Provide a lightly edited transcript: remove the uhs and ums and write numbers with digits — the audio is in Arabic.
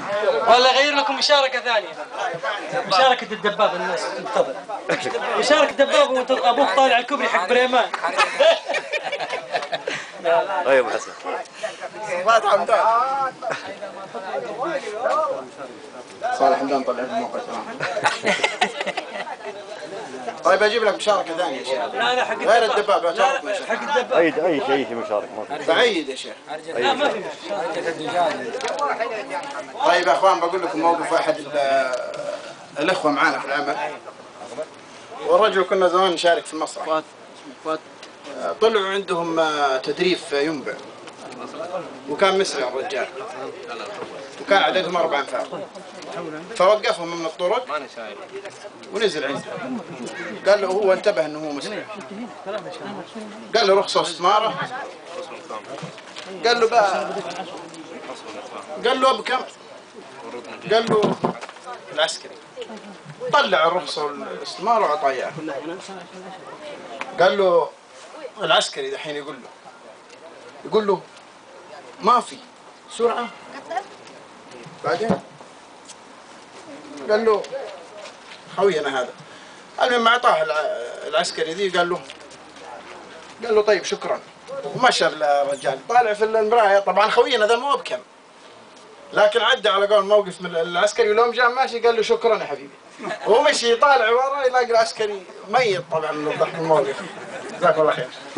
ولا اغير لكم مشاركه ثانيه؟ مشاركه الدباب، الناس تنتظر مشاركه الدباب وابوك طالع الكوبري حق بريمان. طيب حسن صالح حمدان. صالح حمدان طلع في الموقع تمام. طيب اجيب لك مشاركه ثانيه يا شيخ. لا حق غير الدباب. لا حق الدباب. اي شيء مشارك. بعيد يا شيخ. لا ما في. طيب يا اخوان بقول لكم موقف احد الاخوه معانا في العمل، والرجل كنا زمان نشارك في المسرح. طلعوا عندهم تدريب في ينبع، وكان مسرع الرجال، وكان عددهم 4 أنفار، فوقفهم من الطرق ونزل عنده، قال له هو انتبه انه هو مسرع، قال له رخصة واستمارة، قال له بقى، قال له بكم؟ قال له العسكري، طلع الرخصة والاستمارة وعطاه اياها. قال له العسكري دحين يقول له ما في سرعة. بعدين قال له خوينا هذا، المهم اعطاه العسكري ذي، قال له طيب شكرا، ومشى الرجال طالع في المراية. طبعا خوينا ذا مو بكم، لكن عدى على قول موقف من العسكري، ولوم جاء ماشي قال له شكرا يا حبيبي، ومشي طالع ورا يلاقي العسكري ميت طبعا من الضحك الموقف. جزاك الله خير.